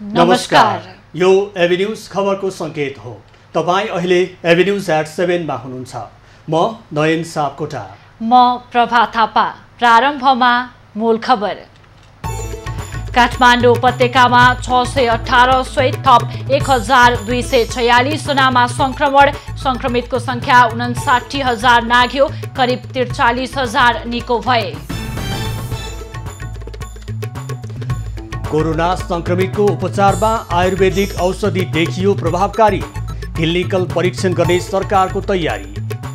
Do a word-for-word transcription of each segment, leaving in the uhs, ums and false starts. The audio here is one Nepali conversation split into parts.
नमस्कार। यो एभिन्यूज खबरको संकेत हो। तपाई अहिले एभिन्यूज एट सेभेन मा हुनुहुन्छ। म नयन सापकोटा। म प्रभा थापा। प्रारम्भमा मूल खबर। काठमाडौँ उपत्यकामा छ सय अठारह सय थप एक हजार दुई सय छयालिस जनामा संक्रमण। संक्रमितको संख्या उनासाठी हजार नाग्यो। करिब त्रिचालिस हजार निको भए। कोरोना संक्रमितको उपचारमा आयुर्वेदिक औषधि देखियो प्रभावकारी। क्लिनिकल परीक्षण गर्ने सरकारको तयारी।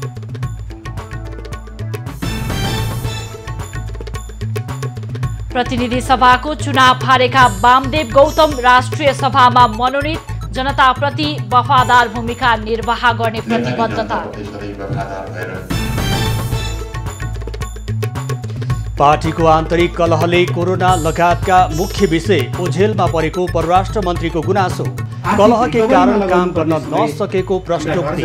प्रतिनिधि सभाको चुनाव हारेका वामदेव गौतम राष्ट्रिय सभामा मनोनित। जनताप्रति वफादार भूमिका निर्वाह गर्ने प्रतिबद्धता। पार्टीको आन्तरिक कलहले कोरोना लगायतका मुख्य विषय ओझेलमा परेको परराष्ट्र मन्त्रीको गुनासो। कलहकै कारण काम गर्न नसकेको प्रश्नोक्ति।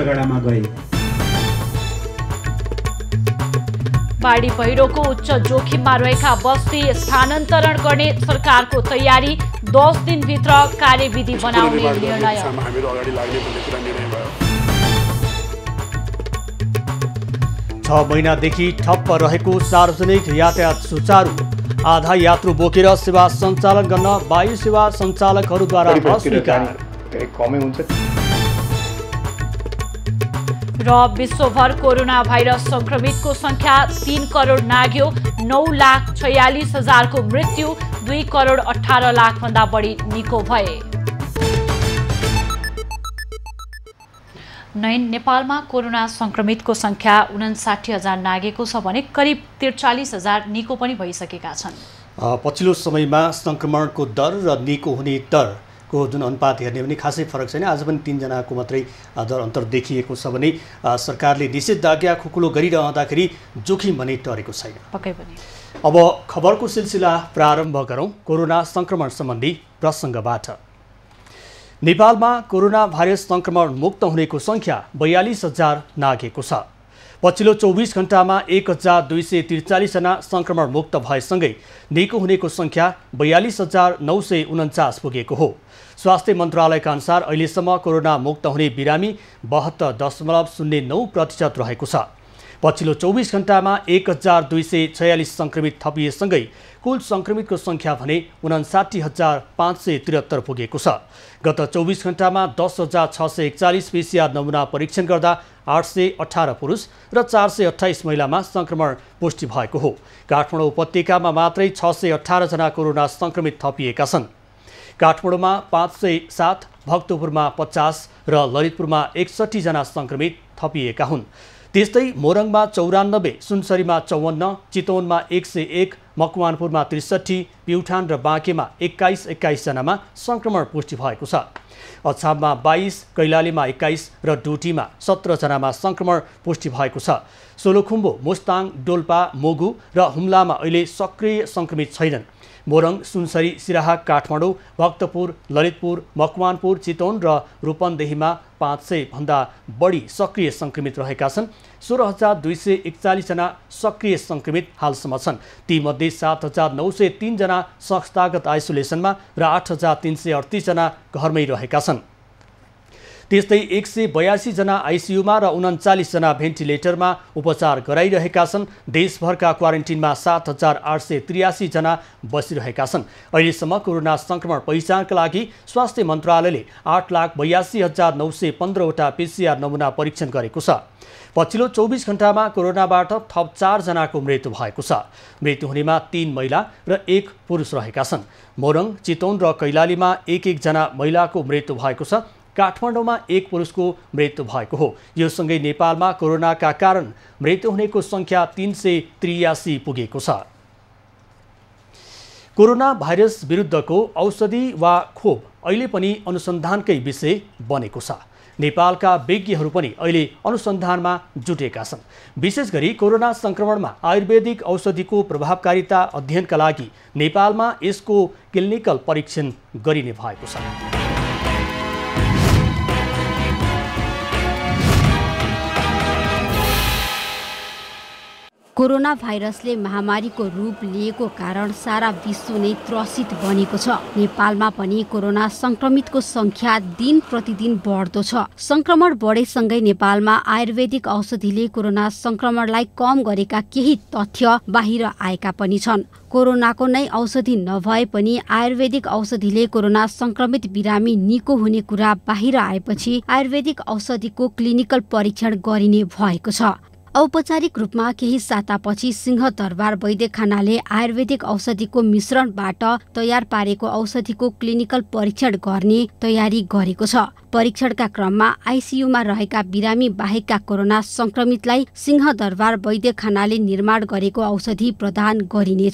बाढी पहिरोको उच्च जोखिममा रहेका बस्ती स्थानान्तरण गर्ने सरकारको तयारी। दस दिनभित्र कार्यविधि बनाउने निर्णय। छ महिनादेखि ठप्प रहेको सार्वजनिक यातायात सुचारू। आधा यात्रु बोकेर सेवा सञ्चालन गर्न वायु सेवा सञ्चालकहरूद्वारा अस्वीकार। र विश्वभर कोरोना भाइरस संक्रमितको संख्या तीन करोड नाग्यो। नौ लाख छयालिस हजारको मृत्यु। दुई करोड अठारह लाख भन्दा बढी निको भए। नयन, नेपालमा कोरोना संक्रमितको संख्या उनासाठी हजार नागेको छ भने करिब त्रिचालिस हजार निको पनि भइसकेका छन्। पछिल्लो समयमा संक्रमणको दर र निको हुने दरको जुन अनुपात हेर्ने भने खासै फरक छैन। आज पनि तीनजनाको मात्रै दर अन्तर देखिएको छ भने सरकारले निषेधाज्ञा खुकुलो गरिरहँदाखेरि जोखिम भने टरेको छैन। पक्कै पनि। अब खबरको सिलसिला प्रारम्भ गरौँ कोरोना संक्रमण सम्बन्धी प्रसङ्गबाट। नेपालमा कोरोना भाइरस संक्रमण मुक्त हुनेको संख्या बयालिस हजार नागेको छ। पछिल्लो चौबिस घण्टामा एक हजार दुई सय त्रिचालिसजना संक्रमण मुक्त भएसँगै निको हुनेको संख्या बयालिस हजार नौ सय उन्चास पुगेको हो। स्वास्थ्य मन्त्रालयका अनुसार अहिलेसम्म कोरोना मुक्त हुने बिरामी बहत्तर दशमलव शून्य नौ प्रतिशत रहेको छ। पछिल्लो चौबिस घण्टामा एक हजार दुई सय छयालिस संक्रमित थपिएसँगै कुल संक्रमितको संख्या भने उनासाठी हजार पाँच सय त्रिहत्तर पुगेको छ। गत चौबिस घण्टामा दस हजार छ सय एकचालिस पिसिआर नमुना परीक्षण गर्दा आठ सय अठारह पुरुष र चार सय अठाइस महिलामा संक्रमण पुष्टि भएको हो। काठमाडौँ उपत्यकामा मात्रै छ सय अठारहजना कोरोना संक्रमित थपिएका छन्। काठमाडौँमा पाँच सय सात, भक्तपुरमा पचास र ललितपुरमा एकसट्ठीजना संक्रमित थपिएका हुन्। त्यस्तै मोरङमा चौरानब्बे, सुनसरीमा चौवन्न, चितवनमा एक सय एक, मकवानपुरमा त्रिसठी, प्युठान र बाँकेमा एक्काइस एक्काइसजनामा संक्रमण पुष्टि भएको छ। अछाममा बाइस, कैलालीमा एक्काइस र डुटीमा सत्रजनामा संक्रमण पुष्टि भएको छ। सोलुखुम्बु, मुस्ताङ, डोल्पा, मोगु र हुम्लामा अहिले सक्रिय संक्रमित छैनन्। मोरङ, सुनसरी, सिराहा, काठमाडौँ, भक्तपुर, ललितपुर, मकवानपुर, चितवन र रूपन्देहीमा पाँच सय भन्दा बढी सक्रिय संक्रमित रहेका छन्। सोह्र हजार दुई सय एकचालिसजना सक्रिय संक्रमित हालसम्म छन्। तीमध्ये सात हजार नौ सय तीनजना संस्थागत आइसोलेसनमा र आठ हजार तिन सय अडतिसजना घरमै रहेका छन्। त्यस्तै एक सय बयासीजना आइसियुमा र उन्चालिसजना भेन्टिलेटरमा उपचार गराइरहेका छन्। देशभरका क्वारेन्टिनमा सात हजार आठ सय त्रियासीजना बसिरहेका छन्। अहिलेसम्म कोरोना संक्रमण पहिचानका लागि स्वास्थ्य मन्त्रालयले आठ लाख बयासी हजार नौ सय पन्ध्रवटा पिसिआर नमुना परीक्षण गरेको छ। पछिल्लो चौबिस घण्टामा कोरोनाबाट थप चारजनाको मृत्यु भएको छ। मृत्यु हुनेमा तीन महिला र एक पुरुष रहेका छन्। मोरङ, चितवन र कैलालीमा एक एकजना महिलाको मृत्यु भएको छ। काठमाडौँमा एक पुरुषको मृत्यु भएको हो। यो सँगै नेपालमा कोरोनाका कारण मृत्यु हुनेको संख्या तीन सय त्रियासी पुगेको छ। कोरोना भाइरस विरुद्धको औषधि वा खोप अहिले पनि अनुसन्धानकै विषय बनेको छ। नेपालका विज्ञहरू पनि अहिले अनुसन्धानमा जुटेका छन्। विशेष गरी कोरोना संक्रमणमा आयुर्वेदिक औषधिको प्रभावकारिता अध्ययनका लागि नेपालमा यसको क्लिनिकल परीक्षण गरिने भएको छ। कोरोना भाइरसले महामारीको रूप लिएको कारण सारा विश्व नै त्रसित बनेको छ। नेपालमा पनि कोरोना संक्रमितको संख्या दिन प्रतिदिन बढ्दो छ। संक्रमण बढेसँगै नेपालमा आयुर्वेदिक औषधिले कोरोना संक्रमणलाई कम गरेका केही तथ्य बाहिर आएका पनि छन्। कोरोनाको नै औषधि नभए पनि आयुर्वेदिक औषधिले कोरोना संक्रमित बिरामी निको हुने कुरा बाहिर आएपछि आयुर्वेदिक औषधिको क्लिनिकल परीक्षण गरिने भएको छ। औपचारिक रूपमा केही सातापछि सिंहदरबार वैद्यखानाले आयुर्वेदिक औषधिको मिश्रणबाट तयार पारेको औषधिको क्लिनिकल परीक्षण गर्ने तयारी गरेको छ। परीक्षणका क्रममा आइसियुमा रहेका बिरामी बाहेकका कोरोना संक्रमितलाई सिंहदरबार वैद्यखानाले निर्माण गरेको औषधि प्रदान गरिनेछ।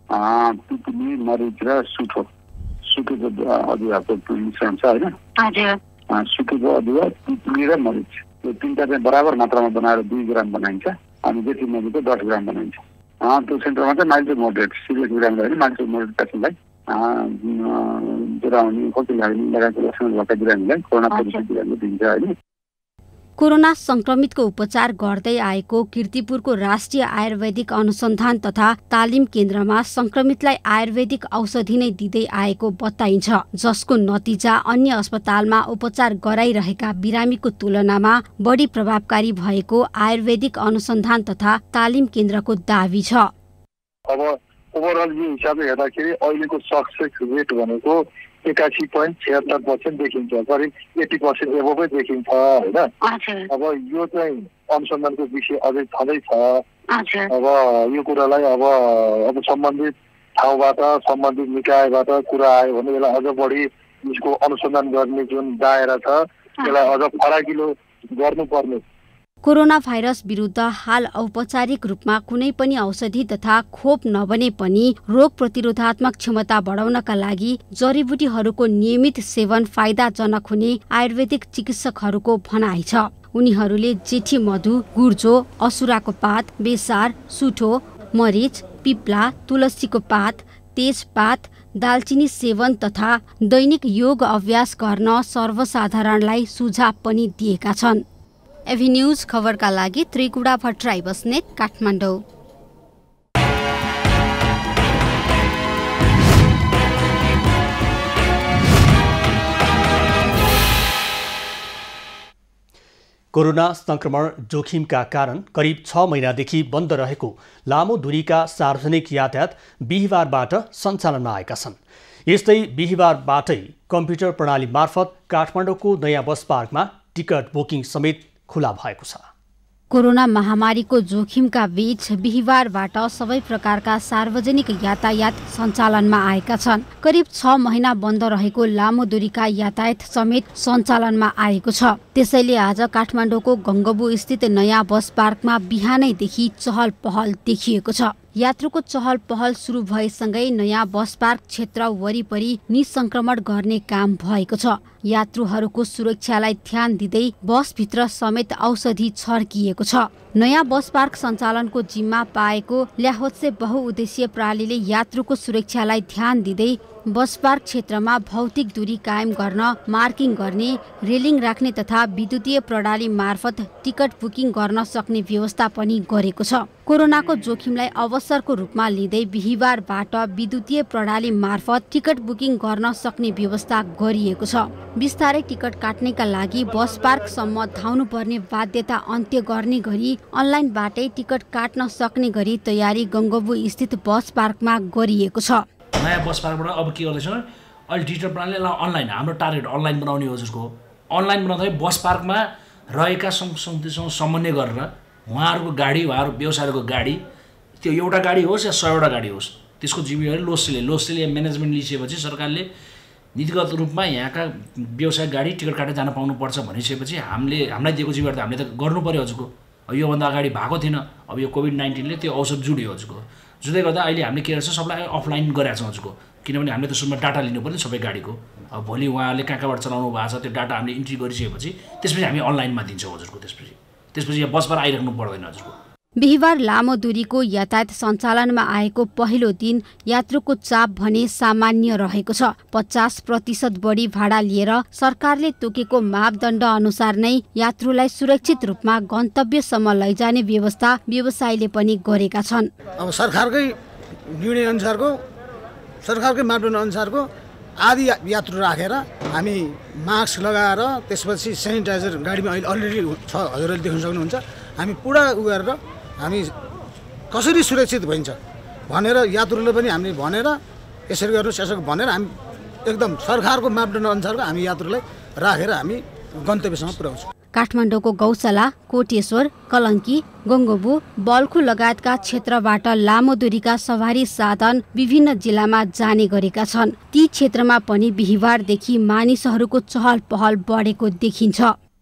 तीनटा चाहिँ बराबर मात्रामा बनाएर दुई ग्राम बनाइन्छ अनि बेसी नजिकै दस ग्राम बनाइन्छ। त्यो सेन्टरमा चाहिँ माइल्ड टु मोडरेट सिरियस बिरामी होइन माइल्ड टु मोडरेट पेसेन्टलाई ज्वरो आउने खोकी लाग्ने लगायतको लक्षण भएका बिरामीलाई कोरोना पोजिटिभ बिरामी दिन्छ होइन। कोरोना संक्रमितको उपचार गर्दै आएको कीर्तिपुरको राष्ट्रिय आयुर्वेदिक अनुसन्धान तथा तालिम केन्द्रमा संक्रमितलाई आयुर्वेदिक औषधि नै दिँदै आएको बताइन्छ, जसको नतिजा अन्य अस्पतालमा उपचार गराइरहेका बिरामीको तुलनामा बढी प्रभावकारी भएको आयुर्वेदिक अनुसन्धान तथा तालिम केन्द्रको दावी छ। अब ओभरअल यो हिसाबले हेर्दाखेरि अहिलेको सक्सेस रेट भनेको एकासी पोइन्ट छिहत्तर पर्सेन्ट देखिन्छ, करिब एट्टी पर्सेन्ट एभोभै देखिन्छ होइन। अब यो चाहिँ अनुसन्धानको विषय अझै छँदै छ। अब यो कुरालाई अब अब सम्बन्धित ठाउँबाट सम्बन्धित निकायबाट कुरा आयो भने यसलाई अझ बढी यसको अनुसन्धान गर्ने जुन दायरा छ त्यसलाई अझ फराकिलो गर्नुपर्ने। कोरोना भाइरस विरुद्ध हाल औपचारिक रूपमा कुनै पनि औषधि तथा खोप नबने पनि रोग प्रतिरोधात्मक क्षमता बढाउनका लागि जडीबुटीहरूको नियमित सेवन फाइदाजनक हुने आयुर्वेदिक चिकित्सकहरूको भनाइ छ। उनीहरूले जेठी मधु, गुर्जो, असुराको पात, बेसार, सुठो, मरिच, पिप्ला, तुलसीको पात, तेजपात, दालचिनी सेवन तथा दैनिक योग अभ्यास गर्न सर्वसाधारणलाई सुझाव पनि दिएका छन्। एभी न्यूज खबरका लागि त्रिकुडा भट्टराई बस्नेत, काठमाडौँ। कोरोना संक्रमण जोखिमका कारण करिब छ महिनादेखि बन्द रहेको लामो दूरीका सार्वजनिक यातायात बिहिबारबाट सञ्चालनमा आएका छन्। यस्तै बिहिबारबाटै कम्प्युटर प्रणाली मार्फत काठमाडौँको नयाँ बस पार्कमा टिकट बुकिङ समेत खुला भएको छ। कोरोना महामारीको जोखिमका बीच बिहिबारबाट सबै प्रकारका सार्वजनिक यातायात सञ्चालनमा आएका छन्। करिब छ महिना बन्द रहेको लामो दूरीका यातायात समेत सञ्चालनमा आएको छ। त्यसैले आज काठमाडौँको गङ्गबु स्थित नयाँ बस पार्कमा बिहानैदेखि चहल पहल देखिएको छ। यात्रुको चहल पहल सुरु भएसँगै नयाँ बस पार्क क्षेत्र वरिपरि निसंक्रमण गर्ने काम भएको छ। यात्रुहरूको सुरक्षालाई ध्यान दिँदै बसभित्र समेत औषधि छर्किएको छ। नयाँ बस पार्क सञ्चालनको जिम्मा पाएको ल्याहोत्से बहुउद्देश्य प्रणालीले यात्रुको सुरक्षालाई ध्यान दिँदै बस पार्क क्षेत्रमा भौतिक दूरी कायम गर्न मार्किङ गर्ने, रेलिङ राख्ने तथा विद्युतीय प्रणाली मार्फत टिकट बुकिङ गर्न सक्ने व्यवस्था पनि गरेको छ। कोरोनाको जोखिमलाई अवसरको रूपमा लिँदै बिहिबारबाट विद्युतीय प्रणाली मार्फत टिकट बुकिङ गर्न सक्ने व्यवस्था गरिएको छ। बिस्तारै टिकट काट्नेका लागि बस पार्कसम्म धाउनुपर्ने बाध्यता अन्त्य गर्ने गरी अनलाइनबाटै टिकट काट्न सक्ने गरी तयारी गङ्गबु स्थित बस पार्कमा गरिएको छ। नयाँ बस पार्कबाट अब के गर्दैछौँ, अहिले डिजिटल प्रणालीलाई अनलाइन, हाम्रो टार्गेट अनलाइन बनाउने हो। जसको अनलाइन बनाउँदाखेरि बस पार्कमा रहेका सङ्घसँग समन्वय गरेर उहाँहरूको गाडी, उहाँहरू व्यवसायको गाडी, त्यो एउटा गाडी होस् या सयवटा गाडी होस्, त्यसको जिम्मेवारी लोसेले लोसेले म्यानेजमेन्ट लिइसकेपछि सरकारले नीतिगत रूपमा यहाँका व्यवसाय गाडी टिकट काटेर जान पाउनुपर्छ भनिसकेपछि हामीले हामीलाई दिएको जिम्मेवारी त हामीले त गर्नु पऱ्यो हजुरको। अब योभन्दा अगाडि भएको थिएन। अब यो कोभिड नाइन्टिनले त्यो औषध जुड्यो हजुरको। जुँदै गर्दा अहिले हामीले के गर्छ, सबलाई अफलाइन गरेका छौँ हजुरको, किनभने हामीले त सुरुमा डाटा लिनु पर्ने सबै गाडीको। अब भोलि उहाँले कहाँ कहाँबाट चलाउनु भएको छ त्यो डाटा हामीले इन्ट्री गरिसकेपछि त्यसपछि हामी अनलाइनमा दिन्छौँ हजुरको। त्यसपछि त्यसपछि यहाँ बसबाट आइराख्नु पर्दैन हजुरको। बिहिबार लामो दूरीको यातायात सञ्चालनमा आएको पहिलो दिन यात्रुको चाप भने सामान्य रहेको छ। पचास प्रतिशत बढी भाडा लिएर सरकारले तोकेको मापदण्ड अनुसार नै यात्रुलाई सुरक्षित रूपमा गन्तव्यसम्म लैजाने व्यवस्था व्यवसायीले पनि गरेका छन्। अब सरकारकै निर्णय अनुसारको सरकारकै मापदण्ड अनुसारको आदि यात्रु राखेर हामी मास्क लगाएर त्यसपछि सेनिटाइजर गाडीमा अहिले अलरेडी छ, हजुरले देख्न सक्नुहुन्छ। हामी पुरा उ गरेर हामी कसरी सुरक्षित भइन्छ भनेर यात्रुले पनि हामीले भनेर यसरी गर्नुहोस् यसरी भनेर हामी एकदम सरकारको मापदण्ड अनुसारको हामी यात्रुलाई राखेर हामी गन्तव्यसम्म पुर्याउँछौँ। काठमाडौँको गौशाला, कोटेश्वर, कलङ्की, गङ्गोबु, बल्खु लगायतका क्षेत्रबाट लामो दूरीका सवारी साधन विभिन्न जिल्लामा जाने गरेका छन्। ती क्षेत्रमा पनि बिहिबारदेखि मानिसहरूको चहल पहल बढेको देखिन्छ।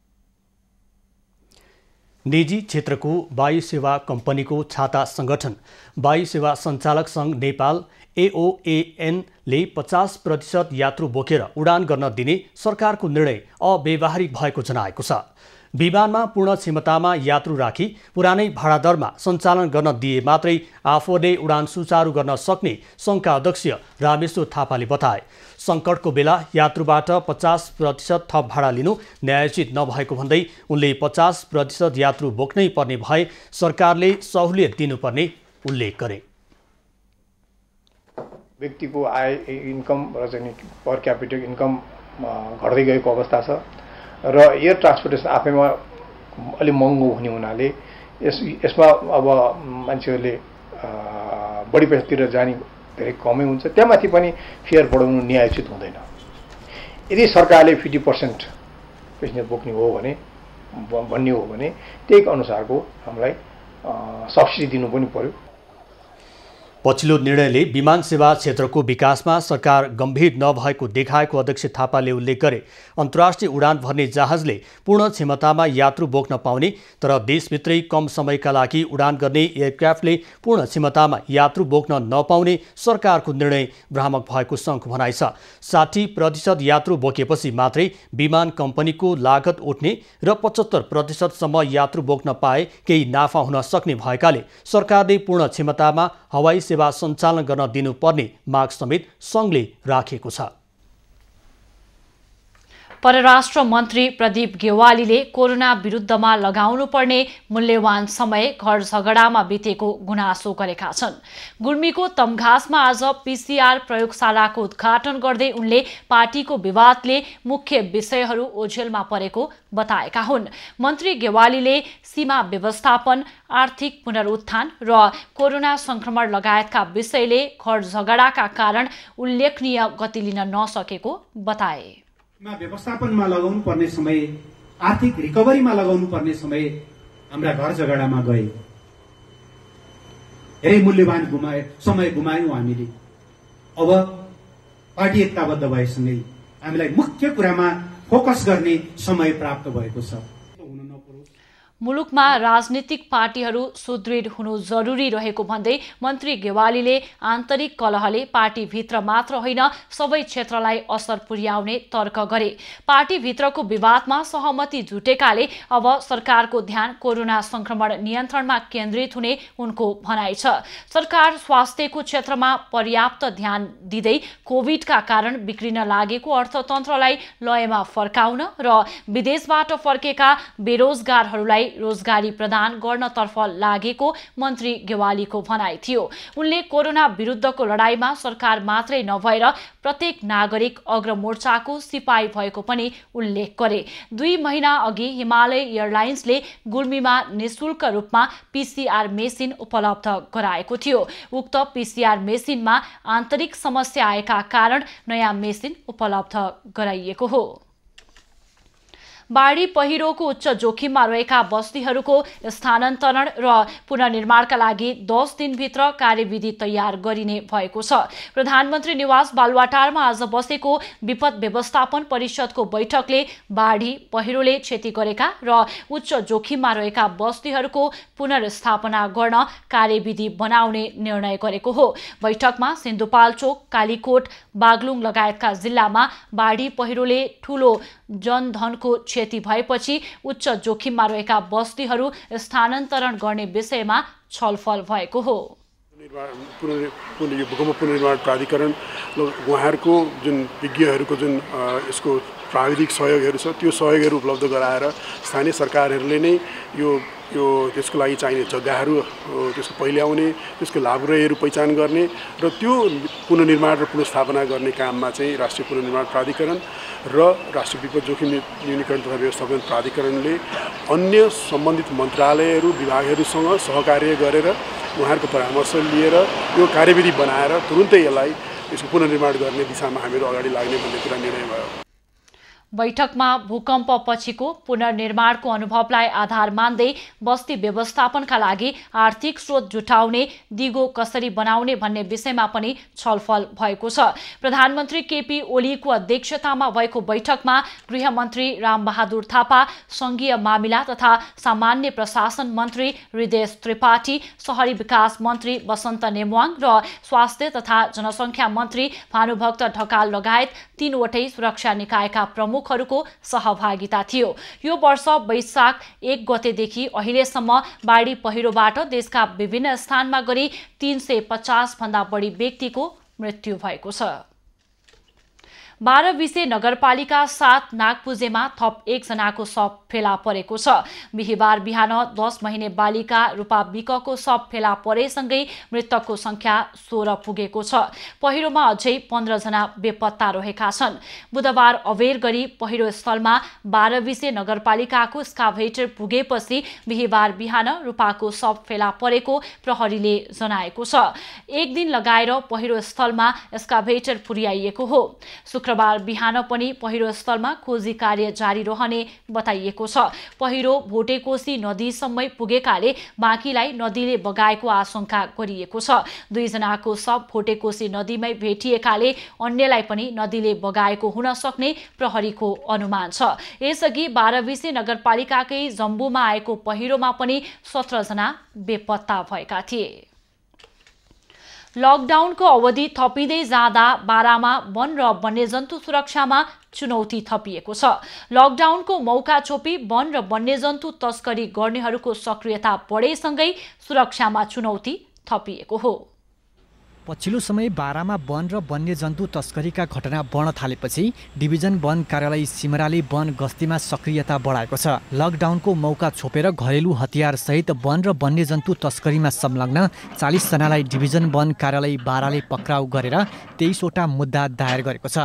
निजी क्षेत्रको वायु सेवा कम्पनीको छाता संगठन वायु सेवा सञ्चालक सङ्घ नेपाल एओएएनले पचास प्रतिशत यात्रु बोकेर उडान गर्न दिने सरकारको निर्णय अव्यावहारिक भएको जनाएको छ। विमानमा पूर्ण क्षमतामा यात्रु राखी पुरानै भाडा दरमा सञ्चालन गर्न दिए मात्रै आफूले उडान सुचारू गर्न सक्ने सङ्घका अध्यक्ष रामेश्वर थापाले बताए। सङ्कटको बेला यात्रुबाट पचास प्रतिशत थप भाडा लिनु न्यायोचित नभएको भन्दै उनले पचास प्रतिशत यात्रु बोक्नै पर्ने भए सरकारले सहुलियत दिनुपर्ने उल्लेख गरे। व्यक्तिको आय इन्कम र चाहिँ पर क्यापिटल इन्कम घट्दै गएको अवस्था छ र एयर ट्रान्सपोर्टेसन आफैमा अलि महँगो हुने हुनाले यस यसमा अब मान्छेहरूले बढी पैसातिर जाने धेरै कमै हुन्छ। त्यहाँमाथि पनि फेयर बढाउनु न्यायोचित हुँदैन। यदि सरकारले फिफ्टी पर्सेन्ट पेसेन्जर बोक्ने हो भने भन्ने हो भने त्यही अनुसारको हामीलाई सब्सिडी दिनु पनि पर्यो। पछिल्लो निर्णयले विमान सेवा क्षेत्रको विकासमा सरकार गम्भीर नभएको देखाएको अध्यक्ष थापाले उल्लेख गरे। अन्तर्राष्ट्रिय उडान भर्ने जहाजले पूर्ण क्षमतामा यात्रु बोक्न पाउने तर देशभित्रै कम समयका लागि उडान गर्ने एयरक्राफ्टले पूर्ण क्षमतामा यात्रु बोक्न नपाउने सरकारको निर्णय भ्रामक भएको सङ्घको भनाइ छ। साठी प्रतिशत यात्रु बोकेपछि मात्रै विमान कम्पनीको लागत उठ्ने र पचहत्तर प्रतिशतसम्म यात्रु बोक्न पाए केही नाफा हुन सक्ने भएकाले सरकारले पूर्ण क्षमतामा हवाई सेवा सञ्चालन गर्न दिनुपर्ने माग समेत सङ्घले राखेको छ। परराष्ट्र मन्त्री प्रदीप गेवालीले कोरोना विरुद्धमा लगाउनुपर्ने मूल्यवान समय घर झगडामा बितेको गुनासो गरेका छन्। गुल्मीको तमघासमा आज पीसीआर प्रयोगशालाको उद्घाटन गर्दै उनले पार्टीको विवादले मुख्य विषयहरू ओझेलमा परेको बताएका हुन्। मन्त्री गेवालीले सीमा व्यवस्थापन, आर्थिक पुनरुत्थान र कोरोना संक्रमण लगायतका विषयले घर झगडाका कारण उल्लेखनीय गति लिन नसकेको बताए। व्यवस्थापनमा लगाउनु पर्ने समय, आर्थिक रिकभरीमा लगाउनु पर्ने समय हाम्रा घर झगडामा गए। धेरै मूल्यवान गुमाए समय गुमायौं हामीले। अब पार्टी एकताबद्ध भएसँगै हामीलाई मुख्य कुरामा फोकस गर्ने समय प्राप्त भएको छ। मुलुकमा राजनीतिक पार्टीहरू सुदृढ हुनु जरुरी रहेको भन्दै मन्त्री गेवालीले आन्तरिक कलहले पार्टीभित्र मात्र होइन सबै क्षेत्रलाई असर पुर्याउने तर्क गरे। पार्टीभित्रको विवादमा सहमति जुटेकाले अब सरकारको ध्यान कोरोना संक्रमण नियन्त्रणमा केन्द्रित हुने उनको भनाइ छ। सरकार स्वास्थ्यको क्षेत्रमा पर्याप्त ध्यान दिँदै कोभिडका कारण बिग्रिन लागेको अर्थतन्त्रलाई लयमा फर्काउन र विदेशबाट फर्केका बेरोजगारहरूलाई रोजगारी प्रदान गर्नतर्फ लागेको मन्त्री गेवालीको भनाइ थियो। उनले कोरोना विरुद्धको लडाईँमा सरकार मात्रै नभएर प्रत्येक नागरिक अग्रमोर्चाको सिपाही भएको पनि उल्लेख गरे। दुई महिना अघि हिमालय एयरलाइन्सले गुल्मीमा निशुल्क रूपमा पीसीआर मेसिन उपलब्ध गराएको थियो। उक्त पीसीआर मेसिनमा आन्तरिक समस्या आएका कारण नयाँ मेसिन उपलब्ध गराइएको हो। बाढी पहिरोको उच्च जोखिममा रहेका बस्तीहरूको स्थानान्तरण र पुनर्निर्माणका लागि दस दिनभित्र कार्यविधि तयार गरिने भएको छ। प्रधानमन्त्री निवास बालुवाटारमा आज बसेको विपद व्यवस्थापन परिषदको बैठकले बाढी पहिरोले क्षति गरेका र उच्च जोखिममा रहेका बस्तीहरूको पुनर्स्थापना गर्न कार्यविधि बनाउने निर्णय गरेको हो। बैठकमा सिन्धुपाल्चोक, कालीकोट, बागलुङ लगायतका जिल्लामा बाढी पहिरोले ठूलो जनधनको क्षति भएपछि उच्च जोखिममा रहेका बस्तीहरू स्थानान्तरण गर्ने विषयमा छलफल भएको हो। भूकम्प पुनर्निर्माण प्राधिकरण उहाँहरूको जुन विज्ञहरूको जुन यसको प्राविधिक सहयोगहरू छ त्यो सहयोगहरू उपलब्ध गराएर स्थानीय सरकारहरूले नै यो यो त्यसको लागि चाहिने जग्गाहरू त्यसको पहिल्याउने त्यसको लाभग्राहीहरू पहिचान गर्ने र त्यो पुनर्निर्माण र पुनर्स्थापना गर्ने काममा चाहिँ राष्ट्रिय पुनर्निर्माण प्राधिकरण र राष्ट्रिय विपद जोखिम न्यूनीकरण तथा व्यवस्थापन प्राधिकरणले अन्य सम्बन्धित मन्त्रालयहरू विभागहरूसँग सहकार्य गरेर उहाँहरूको परामर्श लिएर यो कार्यविधि बनाएर तुरुन्तै यसलाई यसको पुनर्निर्माण गर्ने दिशामा हामीहरू अगाडि लाग्ने भन्ने कुरा निर्णय भयो। बैठकमा भूकम्प पछिको पुनर्निर्माणको अनुभवलाई आधार मान्दै बस्ती व्यवस्थापनका लागि आर्थिक स्रोत जुटाउने दिगो कसरी बनाउने भन्ने विषयमा पनि छलफल भएको छ। प्रधानमन्त्री केपी ओलीको अध्यक्षतामा भएको बैठकमा गृहमन्त्री रामबहादुर थापा, संघीय मामिला तथा सामान्य प्रशासन मन्त्री हृदेश त्रिपाठी, शहरी विकास मन्त्री वसन्त नेमवाङ र स्वास्थ्य तथा जनसङ्ख्या मन्त्री भानुभक्त ढकाल लगायत तीनवटै सुरक्षा निकायका प्रमुख हरूको सहभागिता थियो। यो वर्ष वैशाख एक गतेदेखि अहिलेसम्म बाढी पहिरोबाट देशका विभिन्न स्थानमा गरी तीन सय पचास भन्दा बढी व्यक्तिको मृत्यु भएको छ। बाह्रविसे नगरपालिका सात नागपुजेमा थप एकजनाको शव फेला परेको छ। बिहिबार बिहान दस महिने बालिका रूपा विकको शव फेला परेसँगै मृतकको संख्या सोह्र पुगेको छ। पहिरोमा अझै पन्ध्रजना बेपत्ता रहेका छन्। बुधबार अबेर गरी पहिरो स्थलमा बाह्रविसे नगरपालिकाको स्काभेटर पुगेपछि बिहिबार बिहान रूपाको शव फेला परेको प्रहरीले जनाएको छ। एक दिन लगाएर पहिरो स्थलमा स्काभेटर पुर्याइएको हो। शुक्रबार बिहान पनि पहिरो स्थलमा खोजी कार्य जारी रहने बताइएको छ। पहिरो भोटेकोशी नदीसम्मै पुगेकाले बाँकीलाई नदीले बगाएको आशंका गरिएको छ। दुईजनाको शव भोटेकोशी नदीमै भेटिएकाले अन्यलाई पनि नदीले बगाएको हुन सक्ने प्रहरीको अनुमान छ। यसअघि बाह्रविसे नगरपालिकाकै जम्बूमा आएको पहिरोमा पनि सत्र जना बेपत्ता भएका थिए। लकडाउनको अवधि थपिँदै जाँदा बारामा वन र वन्यजन्तु सुरक्षामा चुनौती थपिएको छ। लकडाउनको मौका छोपी वन र वन्यजन्तु तस्करी गर्नेहरूको सक्रियता बढेसँगै सुरक्षामा चुनौती थपिएको हो। पछिल्लो समय बारामा वन र वन्यजन्तु तस्करीका घटना बढ्न थालेपछि डिभिजन वन कार्यालय सिमराले वन गस्तीमा सक्रियता बढाएको छ। लकडाउनको मौका छोपेर घरेलु हतियार सहित वन र वन्यजन्तु तस्करीमा संलग्न चालीस जनालाई डिभिजन वन कार्यालय बाराले पक्राउ गरेर तेइसवटा मुद्दा दायर गरेको छ।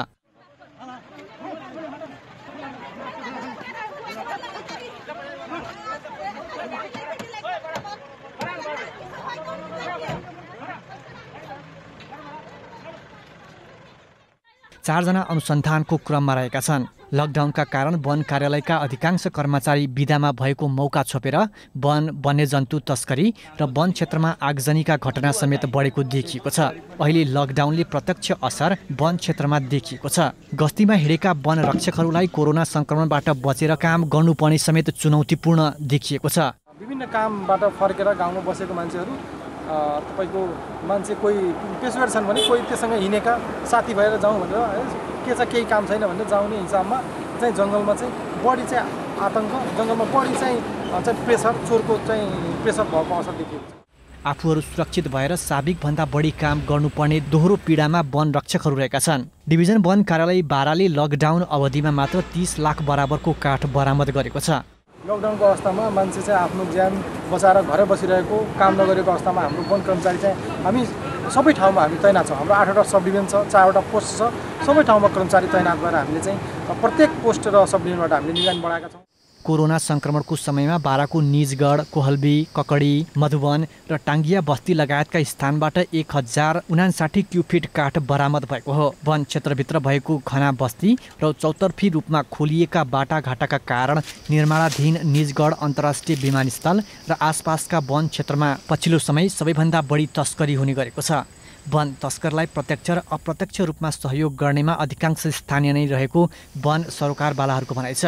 चारजना अनुसन्धानको क्रममा रहेका छन्। लकडाउनका कारण वन कार्यालयका अधिकांश कर्मचारी बिदामा भएको मौका छोपेर वन वन्यजन्तु तस्करी र वन क्षेत्रमा आगजनीका घटना समेत बढेको देखिएको छ। अहिले लकडाउनले प्रत्यक्ष असर वन क्षेत्रमा देखिएको छ। गस्तीमा हिँडेका वन रक्षकहरूलाई कोरोना संक्रमणबाट बचेर काम गर्नुपर्ने समेत चुनौतीपूर्ण देखिएको छ। विभिन्न कामबाट फर्केर गाउँमा बसेको मान्छेहरू तपाईको मान्छे कोही पेसोर छन् भने कोही त्यससँग हिँडेका साथी भएर जाउँ भनेर के छ केही काम छैन भनेर जाउने हिसाबमा चाहिँ जङ्गलमा चाहिँ बढी चाहिँ आतङ्क, जङ्गलमा बढी चाहिँ चाहिँ प्रेसर, चोरको चाहिँ प्रेसर भएको असर देखिएको छ। आफूहरू सुरक्षित भएर साबिकभन्दा बढी काम गर्नुपर्ने दोहोरो पीडामा वन रक्षकहरू रहेका छन्। डिभिजन वन कार्यालय बाराले लकडाउन अवधिमा मात्र तीस लाख बराबरको काठ बरामद गरेको छ। लकडाउनको अवस्थामा मान्छे चाहिँ आफ्नो ज्यान बचाएर घरै बसिरहेको, काम नगरेको अवस्थामा हाम्रो वन कर्मचारी चाहिँ हामी सबै ठाउँमा हामी तैनात छौँ। हाम्रो आठवटा सब डिभिजन छ, चारवटा पोस्ट छ, सबै ठाउँमा कर्मचारी तैनात गरेर हामीले चाहिँ प्रत्येक पोस्ट र सब डिभिजनबाट हामीले निगरानी बढाएका छौँ। कोरोना संक्रमणको समयमा बाराको निजगढ, कोहलबी, ककडी, मधुवन र टाङ्गिया बस्ती लगायतका स्थानबाट एक हजार उनासाठी क्युफिट काठ बरामद भएको हो। वन क्षेत्रभित्र भएको घना बस्ती र चौतर्फी रूपमा खोलिएका बाटाघाटाका कारण निर्माणाधीन निजगढ अन्तर्राष्ट्रिय विमानस्थल र आसपासका वन क्षेत्रमा पछिल्लो समय सबैभन्दा बढी तस्करी हुने गरेको छ। वन तस्करलाई प्रत्यक्ष र अप्रत्यक्ष रूपमा सहयोग गर्नेमा अधिकांश स्थानीय नै रहेको वन सरोकारवालाहरूको भनाइ छ।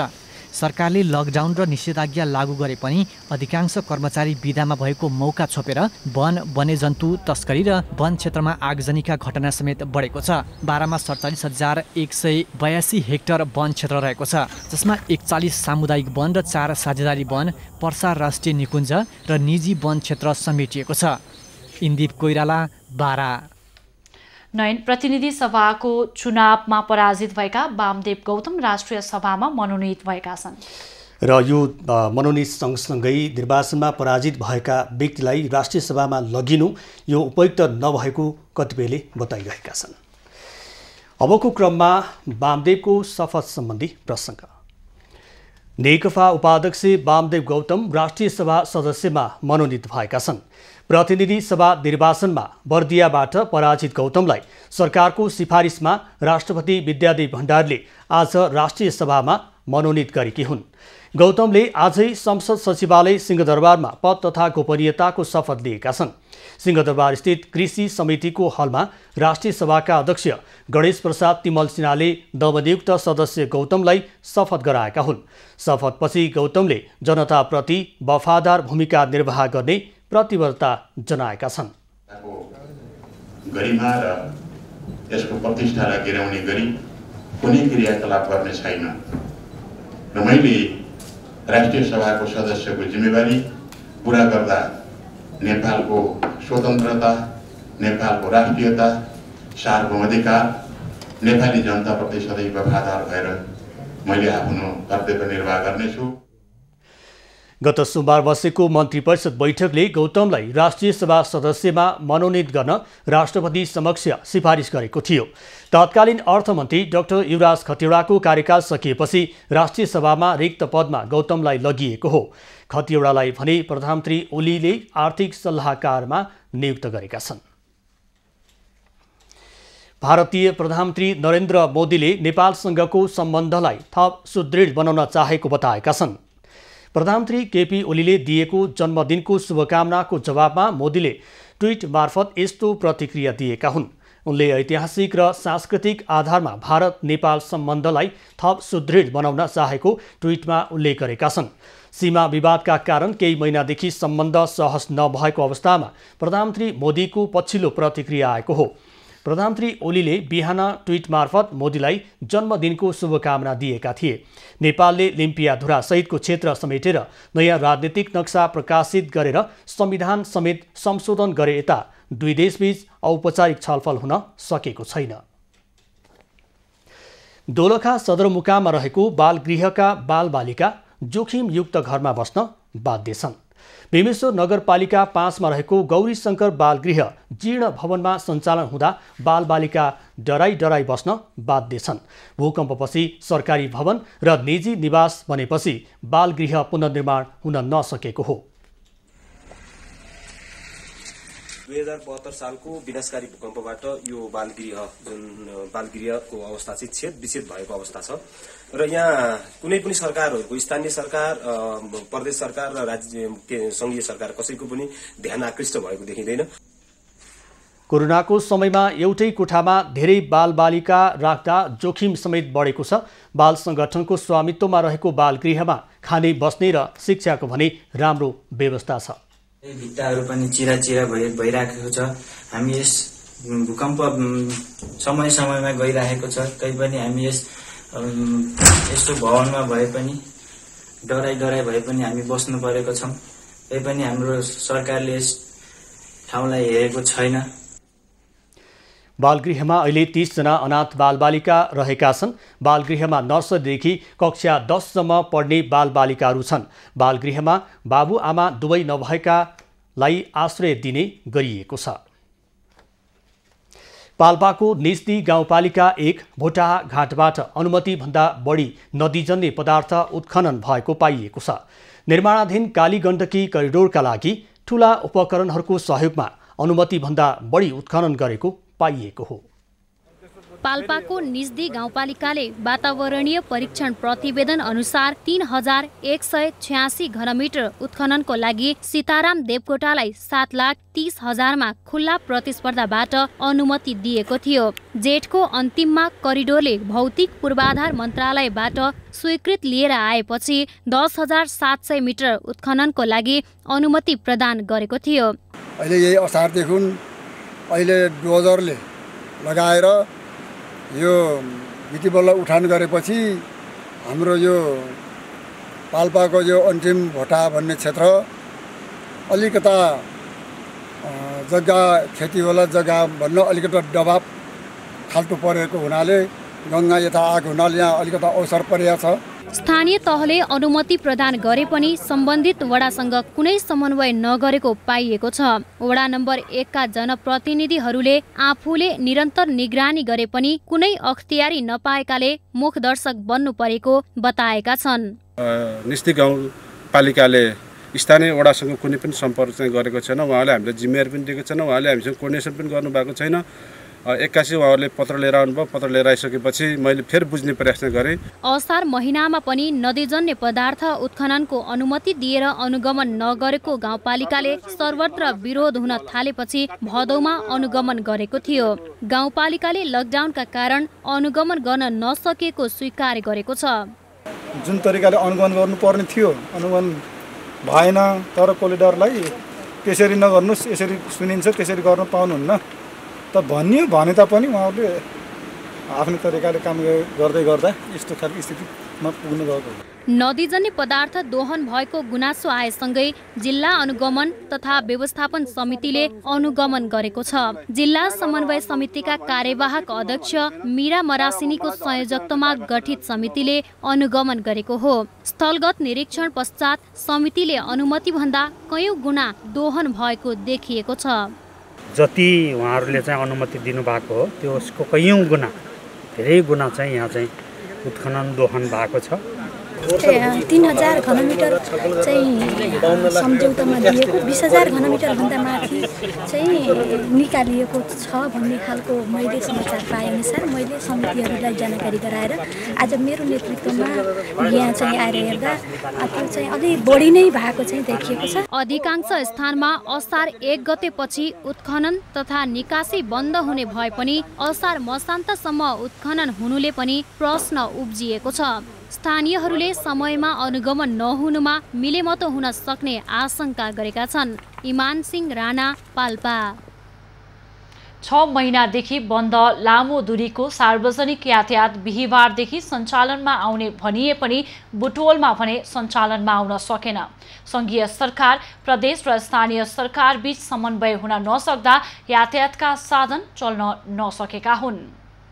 सरकारले लकडाउन र निषेधाज्ञा लागू गरे पनि अधिकांश कर्मचारी बिदामा भएको मौका छोपेर वन वन्यजन्तु तस्करी र वन क्षेत्रमा आगजनीका घटना समेत बढेको छ। बाह्रमा सडचालिस हजार एक सय बयासी हेक्टर वन क्षेत्र रहेको छ, जसमा एकचालिस सामुदायिक वन र चार साझेदारी वन, पर्सा राष्ट्रिय निकुञ्ज र निजी वन क्षेत्र समेटिएको छ। इन्दीप कोइराला, बारा। नयन प्रतिनिधि सभाको चुनावमा पराजित भएका वामदेव गौतम राष्ट्रिय सभामा मनोनित भएका छन् र यो मनोनित सँगसँगै निर्वाचनमा पराजित भएका व्यक्तिलाई राष्ट्रिय सभामा लगिनु यो उपयुक्त नभएको कतिपयले बताइरहेका छन्। अबको क्रममा वामदेवको शपथ सम्बन्धी प्रसङ्ग। नेकपा उपाध्यक्ष वामदेव गौतम राष्ट्रिय सभा सदस्यमा मनोनित भएका छन्। प्रतिनिधि सभा निर्वाचनमा बर्दियाबाट पराजित गौतमलाई सरकारको सिफारिसमा राष्ट्रपति विद्यादेवी भण्डारीले आज राष्ट्रिय सभामा मनोनित गरेकी हुन्। गौतमले आजै संसद सचिवालय सिंहदरबारमा पद तथा गोपनीयताको शपथ लिएका छन्। सिंहदरबार स्थित कृषि समितिको हलमा राष्ट्रिय सभाका अध्यक्ष गणेश प्रसाद तिमल सिन्हाले नवनियुक्त सदस्य गौतमलाई शपथ गराएका हुन्। शपथपछि गौतमले जनताप्रति वफादार भूमिका निर्वाह गर्ने प्रतिबद्धता जनाएका छन्। गरिमा र यसको प्रतिष्ठालाई गिराउने गरी कुनै क्रियाकलाप गर्ने छैन र मैले राष्ट्रिय सभाको सदस्यको जिम्मेवारी पूरा गर्दा नेपालको स्वतन्त्रता, नेपालको राष्ट्रियता, सार्वभौमाधिकार, नेपाली जनताप्रति सधैँ वफादार भएर मैले आफ्नो कर्तव्य निर्वाह गर्नेछु। गत सोमबार बसेको मन्त्री परिषद बैठकले गौतमलाई राष्ट्रिय सभा सदस्यमा मनोनित गर्न राष्ट्रपति समक्ष सिफारिस गरेको थियो। तत्कालीन अर्थमन्त्री डाक्टर युवराज खतिवड़ाको कार्यकाल सकिएपछि राष्ट्रिय सभामा रिक्त पदमा गौतमलाई लगिएको हो। खतिवड़ालाई भने प्रधानमन्त्री ओलीले आर्थिक सल्लाहकारमा नियुक्त गरेका छन्। भारतीय प्रधानमन्त्री नरेन्द्र मोदीले नेपालसँगको सम्बन्धलाई थप सुदृढ बनाउन चाहेको बताएका छन्। प्रधानमन्त्री केपी ओलीले दिएको जन्मदिनको शुभकामनाको जवाबमा मोदीले ट्विट मार्फत यस्तो प्रतिक्रिया दिएका हुन्। उनले ऐतिहासिक र सांस्कृतिक आधारमा भारत नेपाल सम्बन्धलाई थप सुदृढ बनाउन चाहेको ट्विटमा उल्लेख गरेका छन्। सीमा विवादका कारण केही महिनादेखि सम्बन्ध सहज नभएको अवस्थामा प्रधानमन्त्री मोदीको पछिल्लो प्रतिक्रिया आएको हो। प्रधानमन्त्री ओलीले बिहान ट्विट मार्फत मोदीलाई जन्मदिनको शुभकामना दिएका थिए। नेपालले लिम्पियाधुरा सहितको क्षेत्र समेटेर नयाँ राजनीतिक नक्सा प्रकाशित गरेर संविधान समेत संशोधन गरे यता दुई देशबीच औपचारिक छलफल हुन सकेको छैन। दोलखा सदरमुकाममा रहेको बालगृहका बालबालिका जोखिमयुक्त घरमा बस्न बाध्य छन्। भीमेश्वर नगरपालिका पाँचमा रहेको गौरी शङ्कर बालगृह जीर्ण भवनमा सञ्चालन हुँदा बालबालिका डराई डराई बस्न बाध्य छन्। भूकम्पपछि सरकारी भवन र निजी निवास बनेपछि बालगृह पुनर्निर्माण हुन नसकेको हो। दुई हजार बहत्तर सालको विनाशकारी भूकम्पबाट यो बालगृह जुन बालगृहको अवस्था चाहिँ छेद विच्छेद भएको अवस्था छ र यहाँ कुनै पनि सरकारहरूको स्थानीय सरकार, प्रदेश सरकार र राज्य संघीय सरकार कसैको पनि ध्यान आकृष्ट भएको देखिँदैन। कोरोनाको समयमा एउटै कोठामा धेरै बालबालिका राख्दा जोखिम समेत बढेको छ। बाल संगठनको स्वामित्वमा रहेको बालगृहमा खाने बस्ने र शिक्षाको भने राम्रो व्यवस्था छ। भित्ताहरू पनि चिरा चिरा भइराखेको छ। हामी यस भूकम्प समय समयमा गइरहेको छ, तैपनि हामी यस यस्तो भवनमा भए पनि डराई डराई भए पनि हामी बस्नु परेको छौँ। तैपनि हाम्रो सरकारले यस ठाउँलाई हेरेको छैन। बालगृहमा अहिले तीसजना अनाथ बालबालिका रहेका छन्। बालगृहमा नर्सरीदेखि कक्षा दससम्म पढ्ने बालबालिकाहरू छन्। बालगृहमा बाबुआमा दुवै नभएकालाई आश्रय दिने गरिएको छ। पाल्पाको निस्ती गाउँपालिका एक भोटाहा घाटबाट अनुमतिभन्दा बढी नदीजन्य पदार्थ उत्खनन भएको पाइएको छ। निर्माणाधीन कालीगण्डकी करिडोरका लागि ठूला उपकरणहरूको सहयोगमा अनुमतिभन्दा बढी उत्खनन गरेको पाइएको हो। पाल्पाको निजदी गाउँपालिकाले वातावरणीय परीक्षण प्रतिवेदन अनुसार तीन हजार एक सय छ्यासी घनमिटर उत्खननको लागि सीताराम देवकोटालाई सात लाख तीस हजारमा खुल्ला प्रतिस्पर्धाबाट अनुमति दिएको थियो। जेठको अन्तिममा करिडोरले भौतिक पूर्वाधार मन्त्रालयबाट स्वीकृत लिएर आएपछि दस हजार सात सय मिटर उत्खननको लागि अनुमति प्रदान गरेको थियो। अहिले यही असारदेखि अहिले डोजरले लगाएर यो भित्तिबल्ल उठान गरेपछि हाम्रो यो पाल्पाको यो अन्तिम भोटा भन्ने क्षेत्र अलिकता जग्गा खेतीवाला जग्गा भन्न अलिकता दबाब खाल्टो परेको हुनाले गङ्गा यता आएको हुनाले यहाँ अलिकता अवसर परेको छ। स्थानीय तहले अनुमति प्रदान गरे पनि सम्बन्धित वडासँग कुनै समन्वय नगरेको पाइएको छ। वडा नम्बर एक का जनप्रतिनिधिहरूले आफूले निरन्तर निगरानी गरे पनि कुनै अख्तियारी नपाएकाले मुखदर्शक बन्नु परेको बताएका छन्। निस्ती गाउँपालिकाले स्थानीय वडासँग कुनै पनि सम्पर्क चाहिँ गरेको छैन। उहाँले हामीले जिम्मेवारी पनि दिएको छैन, उहाँले हामीसँग कोर्डिनेसन पनि गर्नुभएको छैन। एक्कासी उहाँहरूले पत्र लिएर आउनुभयो। पत्र लिएर आइसकेपछि मैले फेरि बुझ्ने प्रयास गरेँ। असार महिनामा पनि नदीजन्य पदार्थ उत्खननको अनुमति दिएर अनुगमन नगरेको गाउँपालिकाले सर्वत्र विरोध हुन थालेपछि भदौमा अनुगमन गरेको थियो। गाउँपालिकाले लकडाउनका कारण अनुगमन गर्न नसकेको स्वीकार गरेको छ। जुन तरिकाले अनुगमन गर्नुपर्ने थियो अनुगमन भएन। तर कोरिडोरलाई त्यसरी नगर्नुहोस्, यसरी सुनिन्छ त्यसरी गर्न पाउनुहुन्न त भनियो भने तापनि उहाँहरूले आफ्नो तरिकाले काम गर्दै गर्दा यस्तो खालको स्थितिमा पुग्नु गएको। नदीजन्य पदार्थ दोहन भएको गुनासो आएसँगै जिल्ला अनुगमन तथा व्यवस्थापन समितिले अनुगमन गरेको छ। जिल्ला समन्वय समितिका कार्यवाहक अध्यक्ष मीरा मरासिनीको संयोजकत्वमा गठित समितिले अनुगमन गरेको हो। स्थलगत निरीक्षण पश्चात समितिले अनुमति भन्दा कयौं गुणा दोहन भएको देखिएको छ। जति उहाँहरूले चाहिँ अनुमति दिनुभएको हो त्यसको कयौं गुणा धेरै गुणा चाहिँ यहाँ चाहिँ उत्खनन दोहन भएको छ। तीन हजार घनमिटर चाहिँ सम्झौतामा दिएको बिस हजार घनमिटर भन्दा माथि चाहिँ निकालिएको छ भन्ने खालको मैले समाचार पाए अनुसार मैले समितिहरूलाई जानकारी गराएर आज मेरो नेतृत्वमा यहाँ चाहिँ आएर हेर्दा त्यो चाहिँ अलि बढी नै भएको चाहिँ देखिएको छ। अधिकांश स्थानमा असार एक गतेपछि उत्खनन तथा निकासी बन्द हुने भए पनि असार मसान्तसम्म उत्खनन हुनुले पनि प्रश्न उब्जिएको छ। स्थानीयहरूले समयमा अनुगमन नहुनुमा मिलेमतो हुन सक्ने आशंका गरेका छन्। इमान सिंह राणा, पाल्पा। छ महिनादेखि बन्द लामो दूरीको सार्वजनिक यातायात बिहिबारदेखि सञ्चालनमा आउने भनिए पनि बुटवलमा भने सञ्चालनमा आउन सकेन। संघीय सरकार, प्रदेश र स्थानीय सरकार बीच समन्वय हुन नसक्दा यातायातका साधन चल्न नसकेका हुन्।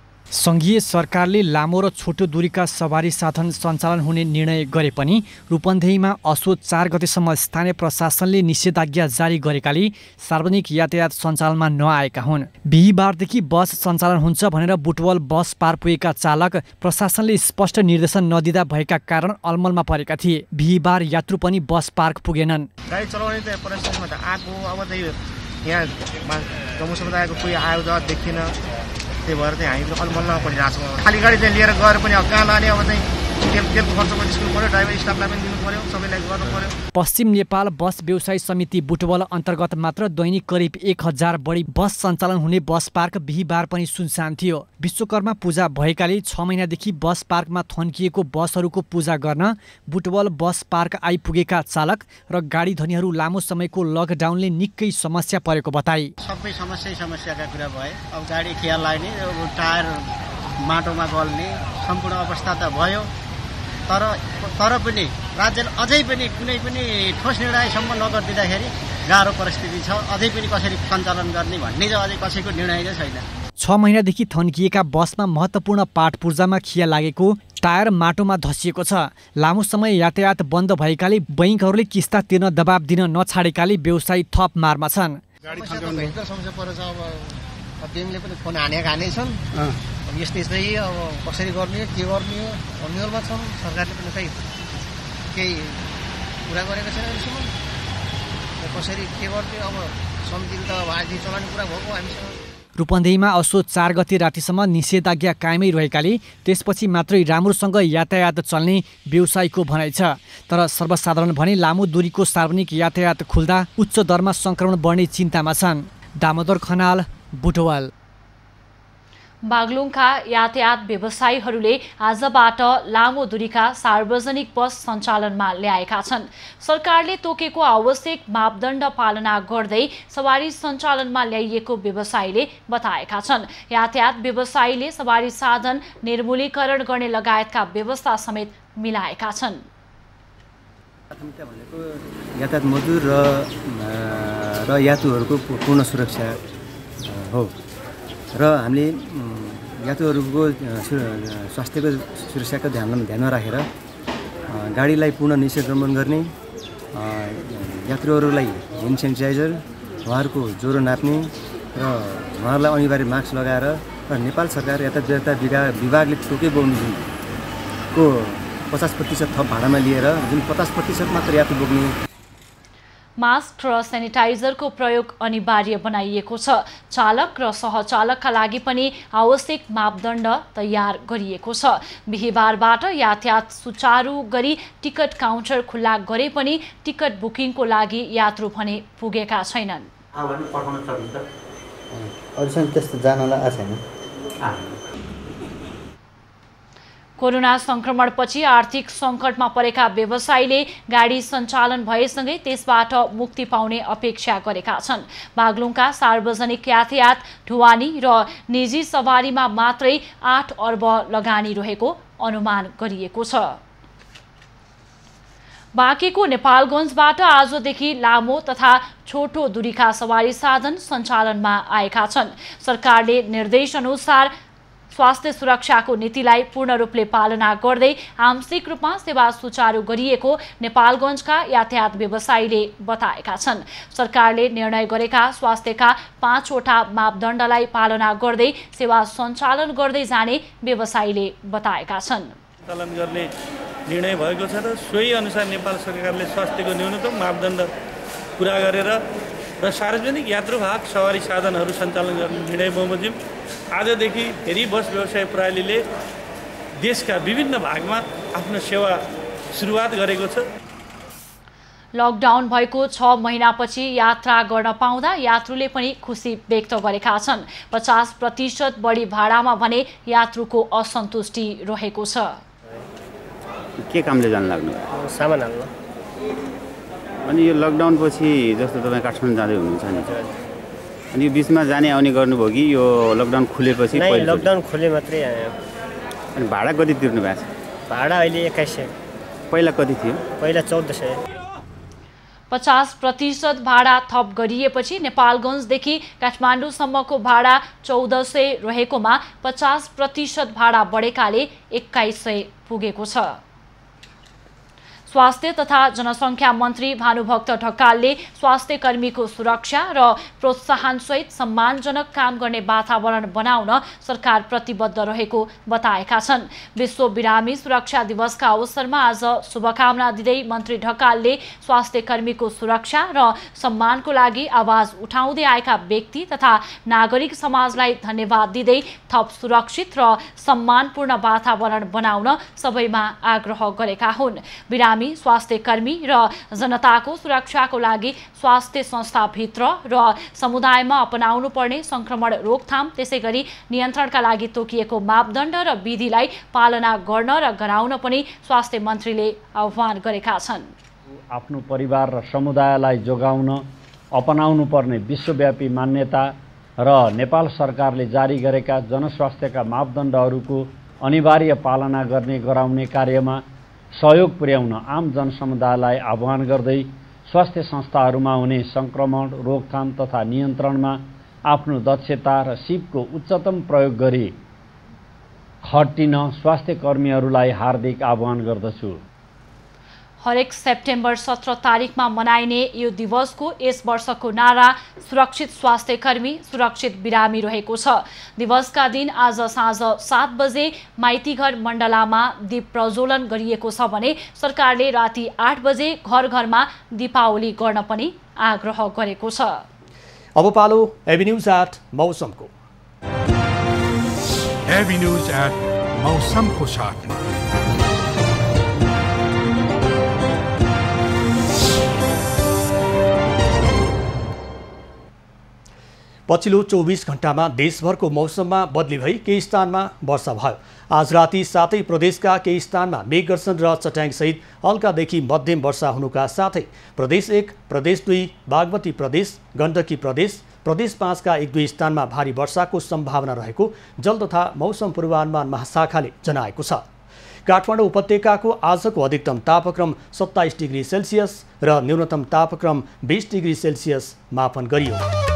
संघीय सरकारले लामो र छोटो दूरीका सवारी साधन सञ्चालन हुने निर्णय गरे पनि रूपन्देहीमा असोज चार गतेसम्म स्थानीय प्रशासनले निषेधाज्ञा जारी गरेकाले सार्वजनिक यातायात सञ्चालनमा नआएका हुन्। बिहिबारदेखि बस सञ्चालन हुन्छ भनेर बुटवल बस पार पुगेका चालक प्रशासनले स्पष्ट निर्देशन नदिँदा भएका कारण अलमलमा परेका थिए। बिहिबार यात्रु पनि बस पार्क पुगेनन्। गाडी चलाउने त परिस्थितिमा त आएको अब त यहाँ गाउँ समुदायको कोही आयो त देखिन, त्यही भएर चाहिँ हामी अलमल्ल परिरहेको छौँ। खाली गाडी चाहिँ लिएर गएर पनि अब कहाँ लाने, अब चाहिँ तेल तेलको खर्च पनि दिनु पर्यो, ड्राइभर स्टाफलाई पनि दिनु पर्यो, सबैलाई गर्नु पर्यो। पश्चिम नेपाल बस व्यवसाय समिति बुटवल अन्तर्गत मात्र दैनिक करिब एक हजार बढी बस सञ्चालन हुने बस पार्क बिहिबार पनि सुनसान थियो। विश्वकर्मा पूजा भएकाले छ महिनादेखि बस पार्कमा थन्किएको बसहरूको पूजा गर्न बुटवल बस पार्क आइपुगेका चालक र गाडी धनीहरू लामो समयको लकडाउनले निकै समस्या परेको बताए। सबै समस्या समस्याका कुरा भए। अब गाडी खिया लाग्ने, टायर माटोमा गल्ने सम्पूर्ण अवस्था त भयो। तर तर पनि राज्यले अझै पनि कुनै पनि ठोस निर्णयसम्म नगरिदिँदाखेरि गाह्रो परिस्थिति छ। अझै पनि कसरी सञ्चालन गर्ने भन्ने चाहिँ अझै कसैको निर्णय चाहिँ छैन। छ महिनादेखि थन्किएका बसमा महत्त्वपूर्ण पाट पूर्जामा खिया लागेको, टायर माटोमा धसिएको छ। लामो समय यातायात बन्द भएकाले बैंकहरूले किस्ता तिर्न दबाब दिन नछाडेकाले व्यवसायी थप मारमा छन्। गाडी थन्काउने समस्या परेछ। अब ब्याङ्कले पनि फोन हानेका हानै छन्। यस्तै यस्तै अब कसरी गर्ने, के गर्ने अन्यलमा छन्। सरकारले पनि खै केही कुरा गरेको छैन अहिलेसम्म। कसरी के गर्ने अब समितिले त आज चलाउने कुरा भएको हामीसँग। रूपन्देहीमा असो चार गते रातिसम्म निषेधाज्ञा कायमै रहेकाले त्यसपछि मात्रै राम्रोसँग यातायात चल्ने व्यवसायीको भनाइ छ। तर सर्वसाधारण भने लामो दूरीको सार्वजनिक यातायात खुल्दा उच्च दरमा सङ्क्रमण बढ्ने चिन्तामा छन्। दामोदर खनाल, बुटवल। बागलुङका यातायात व्यवसायीहरूले आजबाट लामो दूरीका सार्वजनिक बस सञ्चालनमा ल्याएका छन्। सरकारले तोकेको आवश्यक मापदण्ड पालना गर्दै सवारी सञ्चालनमा ल्याइएको व्यवसायीले बताएका छन्। यातायात व्यवसायीले सवारी साधन निर्मूलीकरण गर्ने लगायतका व्यवस्था समेत मिलाएका छन्। यातायात मजदुर र र यात्रुहरूको पूर्ण सुरक्षा हो र हामीले यात्रुहरूको स्वास्थ्यको सुरक्षाको ध्यानमा ध्यानमा राखेर गाडीलाई पूर्ण निषेधन गर्ने, यात्रुहरूलाई ह्यान्ड सेनिटाइजर, उहाँहरूको ज्वरो नाप्ने र उहाँहरूलाई अनिवार्य मास्क लगाएर र नेपाल सरकार यातायात व्यवस्था विभागले तोके बोक्नेको पचास प्रतिशत थप भाडामा लिएर जुन पचास प्रतिशत मात्र यात्रु बोक्ने मास्क र सेनिटाइजरको प्रयोग अनिवार्य बनाइएको छ। चालक र सहचालकका लागि पनि आवश्यक मापदण्ड तयार गरिएको छ। बिहिबारबाट यातायात सुचारू गरी टिकट काउन्टर खुल्ला गरे पनि टिकट बुकिङको लागि यात्रु भने पुगेका छैनन्। कोरोना संक्रमणपछि आर्थिक सङ्कटमा परेका व्यवसायीले गाडी सञ्चालन भएसँगै त्यसबाट मुक्ति पाउने अपेक्षा गरेका छन्। बागलुङका सार्वजनिक यातायात, ढुवानी र निजी सवारीमा मात्रै आठ अर्ब लगानी रहेको अनुमान गरिएको छ। बाँकेको नेपालगञ्जबाट आजदेखि लामो तथा छोटो दूरीका सवारी साधन सञ्चालनमा आएका छन्। सरकारले निर्देश अनुसार स्वास्थ्य सुरक्षाको नीतिलाई पूर्ण रूपले पालना गर्दै आंशिक रूपमा सेवा सुचारू गरिएको नेपालगञ्जका यातायात व्यवसायीले बताएका छन्। सरकारले निर्णय गरेका स्वास्थ्यका पाँचवटा मापदण्डलाई पालना गर्दै सेवा सञ्चालन गर्दै जाने व्यवसायीले बताएका छन्। सञ्चालन गर्ने निर्णय भएको छ र सोही अनुसार नेपाल सरकारले स्वास्थ्यको न्यूनतम मापदण्ड पूरा गरेर र सार्वजनिक यात्रुवाहक सवारी साधनहरू सञ्चालन गर्ने निर्णय बमोजिम आजदेखि फेरि बस व्यवसाय प्रणालीले देशका विभिन्न भागमा आफ्नो सेवा सुरुवात गरेको छ। लकडाउन भएको छ महिनापछि यात्रा गर्न पाउँदा यात्रुले पनि खुसी व्यक्त गरेका छन्। पचास प्रतिशत बढी भाडामा भने यात्रुको असन्तुष्टि रहेको छ। के कामले जान लाग्नु? सामान हाल्न। अनि यो लकडाउन पछि जस्तो तपाईँ काठमाडौँ जाँदै हुनुहुन्छ नि, अनि यो बिचमा जाने आउने गर्नुभयो कि यो लकडाउन खुलेपछि? लकडाउन खुले मात्रै आयो। अनि भाडा कति तिर्नु भएको छ? भाडा अहिले एक्काइस सय। पहिला कति थियो? पहिला चौध सय। पचास प्रतिशत भाडा थप गरिएपछि नेपालगञ्जदेखि काठमाडौँसम्मको भाडा चौध सय रहेकोमा पचास प्रतिशत भाडा बढेकाले एक्काइस सय पुगेको छ। स्वास्थ्य तथा जनसङ्ख्या मन्त्री भानुभक्त ढकालले स्वास्थ्य कर्मीको सुरक्षा र प्रोत्साहनसहित सम्मानजनक काम गर्ने वातावरण बनाउन सरकार प्रतिबद्ध रहेको बताएका छन्। विश्व बिरामी सुरक्षा दिवसका अवसरमा आज शुभकामना दिँदै मन्त्री ढकालले स्वास्थ्य कर्मीको सुरक्षा र सम्मानको लागि आवाज उठाउँदै आएका व्यक्ति तथा नागरिक समाजलाई धन्यवाद दिँदै थप सुरक्षित र सम्मानपूर्ण वातावरण बनाउन सबैमा आग्रह गरेका हुन्। बिरामी स्वास्थ्य कर्मी र जनताको सुरक्षाको लागि स्वास्थ्य संस्थाभित्र र समुदायमा अपनाउनु पर्ने संक्रमण रोकथाम त्यसै गरी नियन्त्रणका लागि तोकिएको मापदण्ड र विधिलाई पालना गर्न र गराउन पनि स्वास्थ्य मन्त्रीले आह्वान गरेका छन्। आफ्नो परिवार र समुदायलाई जोगाउन अपनाउनु पर्ने विश्वव्यापी मान्यता र नेपाल सरकारले जारी गरेका जनस्वास्थ्यका मापदण्डहरूको अनिवार्य पालना गर्ने गराउने कार्यमा सहयोग पुर्याउन आम जनसमुदायलाई आह्वान गर्दै स्वास्थ्य संस्थाहरूमा हुने संक्रमण रोकथाम तथा नियन्त्रणमा आफ्नो दक्षता र सिपको उच्चतम प्रयोग गरी खटिन स्वास्थ्य कर्मीहरूलाई हार्दिक आह्वान गर्दछु। हरेक सेप्टेम्बर सत्र तारिकमा मनाइने यो दिवसको यस वर्षको नारा सुरक्षित स्वास्थ्य कर्मी सुरक्षित बिरामी रहेको छ। दिवसका दिन आज साँझ सात बजे माइतीघर मण्डलामा दीप प्रज्वलन गरिएको छ भने सरकारले राति आठ बजे घर घरमा दीपावली गर्न पनि आग्रह गरेको छ। अब पालो एबी न्यूज आठ मौसमको। एबी न्यूज एट मौसमको साथमा। पछिल्लो चौबिस घण्टामा देशभरको मौसममा बदली भई केही स्थानमा वर्षा भयो। आज राति सातै प्रदेशका केही स्थानमा मेघगर्जन र चट्याङसहित हल्कादेखि मध्यम वर्षा हुनुका साथै प्रदेश एक, प्रदेश दुई, बागमती प्रदेश, गण्डकी प्रदेश, प्रदेश पाँचका एक दुई स्थानमा भारी वर्षाको सम्भावना रहेको जल तथा मौसम पूर्वानुमान महाशाखाले जनाएको छ। काठमाडौँ उपत्यकाको आजको अधिकतम तापक्रम सत्ताइस डिग्री सेल्सियस र न्यूनतम तापक्रम बीस डिग्री सेल्सियस मापन गरियो।